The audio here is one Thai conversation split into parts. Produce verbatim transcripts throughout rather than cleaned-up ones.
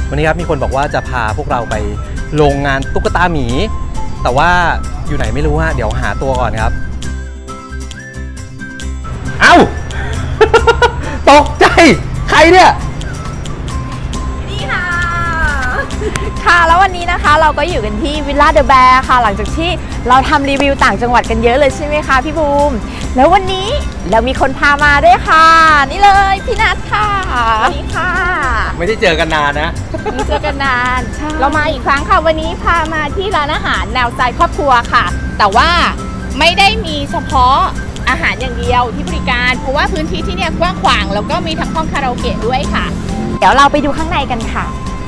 วันนี้ครับมีคนบอกว่าจะพาพวกเราไปโรงงานตุ๊กตาหมีแต่ว่าอยู่ไหนไม่รู้ฮะเดี๋ยวหาตัวก่อนครับเอ้า ตกใจใครเนี่ยนี่ค่ะค่ะแล้ววันนี้นะคะเราก็อยู่กันที่วิลล่าเดอะแบร์ค่ะหลังจากที่เราทำรีวิวต่างจังหวัดกันเยอะเลยใช่ไหมคะพี่บูมแล้ววันนี้เรามีคนพามาด้วยค่ะนี่เลยพี่นัทค่ะนี่ค่ะไม่ได้เจอกันนานนะไม่เจอกันนานเรามาอีกครั้งค่ะวันนี้พามาที่ร้านอาหารแนวสไตล์ครอบครัวค่ะแต่ว่าไม่ได้มีเฉพาะอาหารอย่างเดียวที่บริการเพราะว่าพื้นที่ที่เนี่ยกว้างขวางแล้วก็มีทั้งห้องคาราโอเกะด้วยค่ะเดี๋ยวเราไปดูข้างในกันค่ะ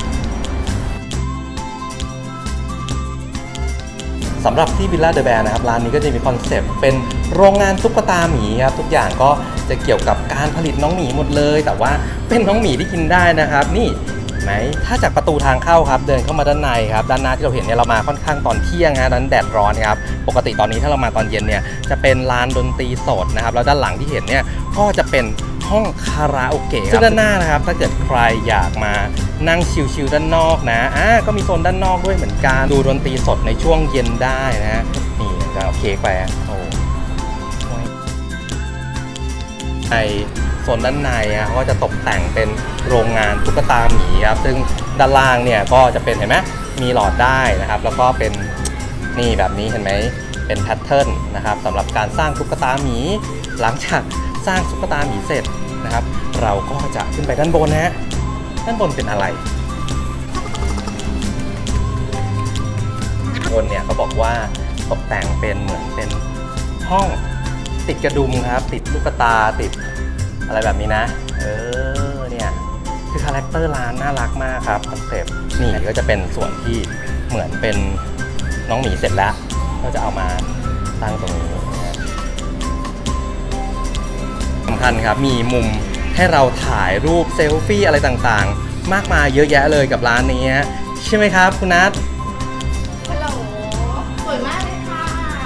สำหรับที่วิลล่าเดอะแบร์นะครับร้านนี้ก็จะมีคอนเซปต์เป็นโรงงานตุ๊กตาหมีครับทุกอย่างก็จะเกี่ยวกับการผลิตน้องหมีหมดเลยแต่ว่าเป็นน้องหมีที่กินได้นะครับนี่ไหมถ้าจากประตูทางเข้าครับเดินเข้ามาด้านในครับด้านหน้าที่เราเห็นเนี่ยเรามาค่อนข้างตอนเที่ยงฮะนั้นแดดร้อนครับปกติตอนนี้ถ้าเรามาตอนเย็นเนี่ยจะเป็นลานดนตรีสดนะครับแล้วด้านหลังที่เห็นเนี่ยก็จะเป็นห้องคาราโอเกะซึ่งด้านหน้านะครับถ้าเกิดใครอยากมานั่งชิลๆด้านนอกนะอ่าก็มีโซนด้านนอกด้วยเหมือนกันดูดนตรีสดในช่วงเย็นได้นะนี่จะเอาเค้กไปโอ้ในโซนด้านในอ่ะเขาก็จะตกแต่งเป็นโรงงานตุ๊กตาหมีครับซึ่งด้านล่างเนี่ยก็จะเป็นเห็นไหมมีหลอดได้นะครับแล้วก็เป็นนี่แบบนี้เห็นไหมเป็นแพทเทิร์นนะครับสำหรับการสร้างตุ๊กตาหมีหลังจากสร้างตุ๊กตาหมีเสร็จนะครับเราก็จะขึ้นไปด้านบนนะฮะด้านบนเป็นอะไรบนเนี่ยเขาบอกว่าตกแต่งเป็นเหมือนเป็นห้องติดกระดุมครับติดลูกตาติดอะไรแบบนี้นะเออเนี่ยคือคาแรคเตอร์ร้านน่ารักมากครับคอนเซปต์นี่ก็จะเป็นส่วนที่เหมือนเป็นน้องหมีเสร็จแล้วก็จะเอามาตั้งตรงนี้สำคัญครับมีมุมให้เราถ่ายรูปเซลฟี่อะไรต่างๆมากมายเยอะแยะเลยกับร้านนี้ใช่ไหมครับคุณนัทฮัลโหลสวยมากเลยค่ะ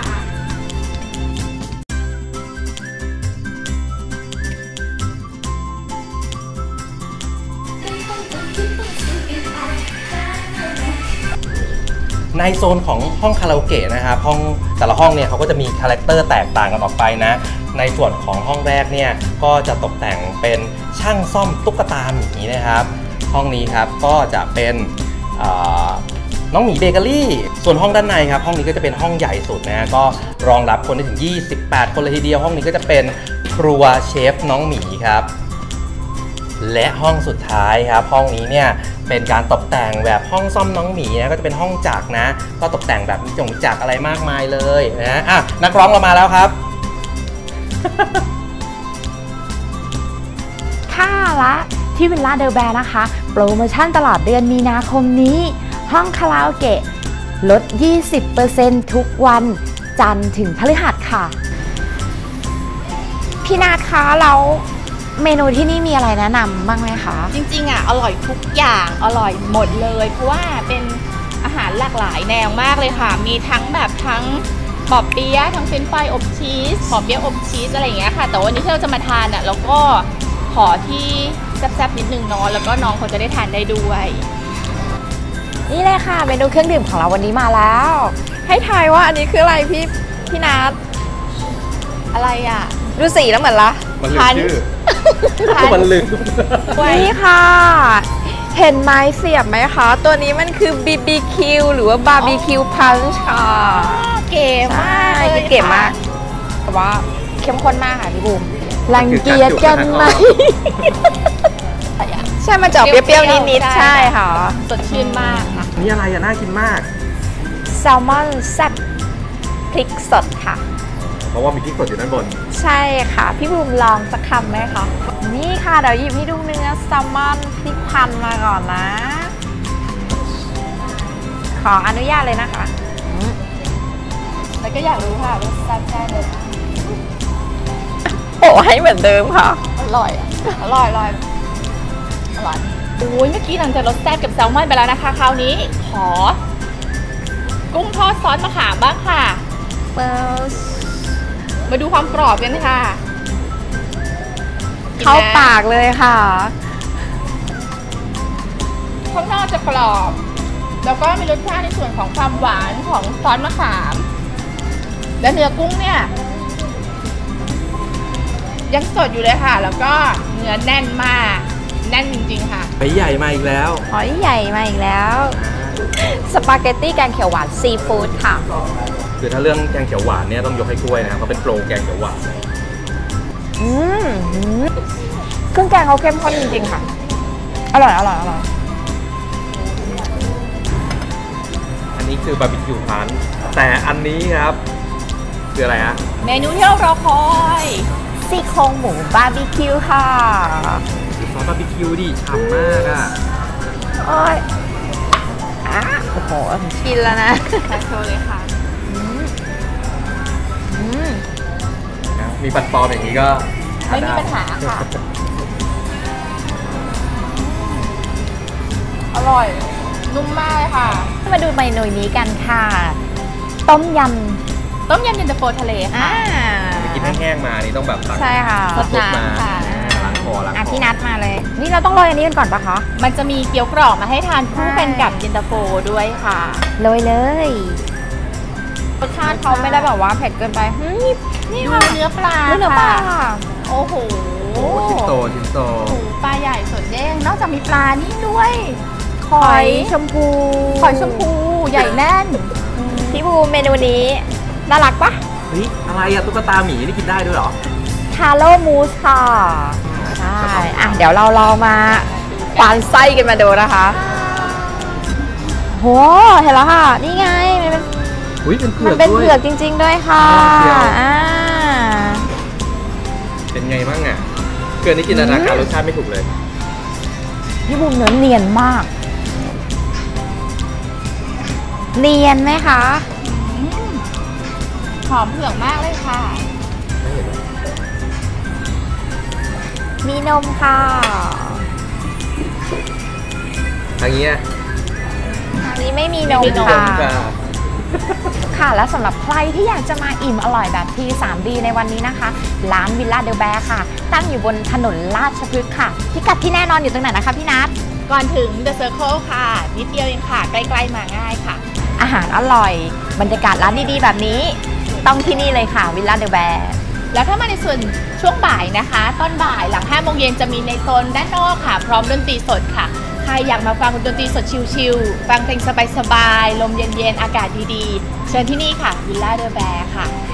ในโซนของห้องคาราโอเกะนะครับห้องแต่ละห้องเนี่ยเขาก็จะมีคาแรคเตอร์แตกต่างกันออกไปนะในส่วนของห้องแรกเนี่ยก็จะตกแต่งเป็นช่างซ่อมตุ๊กตาหมีนะครับห้องนี้ครับก็จะเป็นน้องหมีเบเกอรี่ส่วนห้องด้านในครับห้องนี้ก็จะเป็นห้องใหญ่สุดนะก็รองรับคนได้ถึงยี่สิบแปดคนเลยทีเดียวห้องนี้ก็จะเป็นครัวเชฟน้องหมีครับและห้องสุดท้ายครับห้องนี้เนี่ยเป็นการตกแต่งแบบห้องซ่อมน้องหมีนะก็จะเป็นห้องจักรนะก็ตกแต่งแบบมีจงจักรอะไรมากมายเลยนะอ่ะนักร้องเรามาแล้วครับค่ะละที่วิลล่าเดอะแบร์นะคะโปรโมชั่นตลอดเดือนมีนาคมนี้ห้องคาราโอเกะลด ยี่สิบเปอร์เซ็นต์ ทุกวันจันทร์ถึงพฤหัสค่ะพี่นาคะแล้วเมนูที่นี่มีอะไรแนะนำบ้างไหมคะจริงๆอ่ะอร่อยทุกอย่างอร่อยหมดเลยเพราะว่าเป็นอาหารหลากหลายแนวมากเลยค่ะมีทั้งแบบทั้งปอเปี๊ยะทั้งเฟรนช์ฟรายอบชีสปอเปี๊ยะอบชีสอะไรอย่างเงี้ยค่ะแต่วันนี้ที่เราจะมาทานอ่ะเราก็ขอที่แซ่บๆนิดนึงเนาะแล้วก็น้องเขาจะได้ทานได้ด้วยนี่เลยค่ะเมนูเครื่องดื่มของเราวันนี้มาแล้วให้ทายว่าอันนี้คืออะไรพี่พี่นัทอะไรอ่ะดูสีแล้วเหมือนละมันลืมชื่อมันลืมนี่ค่ะเห็นไม้เสียบไหมคะตัวนี้มันคือ บี บี คิว หรือว่า บาร์บีคิว พันช์ ค่ะเก๋มากเก๋มากแต่ว่าเข้มข้นมากค่ะพี่บูมรังเกียจกันไหมใช่มันจะเปรี้ยวๆนิดๆใช่ค่ะสดชื่นมากค่ะนี่อะไรอ่ะน่ากินมากแซลมอนแซ่บพริกสดค่ะเพราะว่ามีพริกสดอยู่ด้านบนใช่ค่ะพี่บูมลองสักคำไหมคะนี่ค่ะเดี๋ยวหยิบให้ดูเนื้อแซลมอนพริกพันมาก่อนนะขออนุญาตเลยนะคะแล้วก็อยากรู้ค่ะว่าแซ่บแค่ไหนโอ้ให้เหมือนเดิมค่ะอร่อยอร่อยอร่อยอร่อยโอ้ยเมื่อกี้หลังจากรสแซ่บกับแซลมอนไปแล้วนะคะคราวนี้ขอกุ้งทอดซอสมะขามบ้างค่ะมาดูความกรอบกันค่ะเข้าปากเลยค่ะข้างนอกจะกรอบแล้วก็มีรสชาติในส่วนของความหวานของซอสมะขามและเนื้อกุ้งเนี่ยยังสดอยู่เลยค่ะแล้วก็เนื้อแน่นมากแน่นจริงๆค่ะหอยใหญ่มาอีกแล้วหอยใหญ่มาอีกแล้วสปาเกตตี้แกงเขียวหวานซีฟู้ดค่ะคือถ้าเรื่องแกงเขียวหวานเนี่ยต้องยกให้กล้วยนะครับเขาเป็นโปรแกงเขียวหวานอืมเครื่องแกงเขาเข้มข้นจริงๆค่ะอร่อยอร่อยอร่อยอันนี้คือบาร์บีคิวพันแต่อันนี้ครับคืออะไรฮะเมนูที่เรารอคอยซี่โครงหมูบาร์บีคิวค่ะซอสบาร์บีคิวดิฉ่ำมากอ่ะโอ้ยอ่ะโอ้โหชินแล้วนะโชว์เลยค่ะมีปัดปอมอย่างนี้ก็ไม่มีปัญหาค่ะอร่อยนุ่มมากเลยค่ะมาดูเมนูนี้กันค่ะต้มยำต้มยำเย็นตาโฟทะเลค่ะกินแห้งๆมานี่ต้องแบบใช่ค่ะสดน้ำค่ะล้างคอล้างคอพี่นัดมาเลยนี่เราต้องโรยอันนี้กันก่อนปะคะมันจะมีเกี๊ยวกรอบมาให้ทานคู่กันกับเย็นตาโฟด้วยค่ะโรยเลยรสชาติเขาไม่ได้แบบว่าเผ็ดเกินไปนี่ค่ะเนื้อปลาเนื้อปลาโอ้โหชิ้นโตชิ้นโตปลาใหญ่สดเด้งนอกจากมีปลานี่ด้วยหอยชมพูหอยชมพูใหญ่แน่นพี่บูเมนูนี้น่ารักปะเฮ้ยอะไรอะตุ๊กตาหมีนี่กินได้ด้วยเหรอทาโร่มูสค่ะใช่อ่ะเดี๋ยวเราลองมาควานไส้กันมาดูนะคะโหเห็นแล้วค่ะนี่ไงมันเป็นมันเป็นเผือกจริงๆด้วยค่ะอ่าเป็นไงบ้างอ่ะเกินนี้จินตนาการรสชาติไม่ถูกเลยพี่บูมเนื้อเนียนมากเนียนไหมคะหอมเผือกมากเลยค่ะมีนมค่ะทางนี้ทางนี้ไม่มีนมค่ะค่ะและสำหรับใครที่อยากจะมาอิ่มอร่อยแบบที ทรี ดี ในวันนี้นะคะร้านวิลล่าเดลแบร์ค่ะตั้งอยู่บนถนนราชพฤกษ์ค่ะพิกัดที่แน่นอนอยู่ตรงไหนนะคะพี่นัทก่อนถึง The Circle ค่ะนิดเดียวเองค่ะใกล้ๆมาง่ายค่ะอาหารอร่อยบรรยากาศร้านดีๆแบบนี้ต้องที่นี่เลยค่ะวิลล่าเดลแบร์แล้วถ้ามาในส่วนช่วงบ่ายนะคะตอนบ่ายหลังห้าโมงเย็นจะมีในโซนด้านนอกค่ะพร้อมดนตรีสดค่ะใครอยากมาฟังดนตรีสดชิลๆฟังเพลงสบายๆลมเย็นๆอากาศดีๆเชิญที่นี่ค่ะวิลล่าเดลแบร์ค่ะ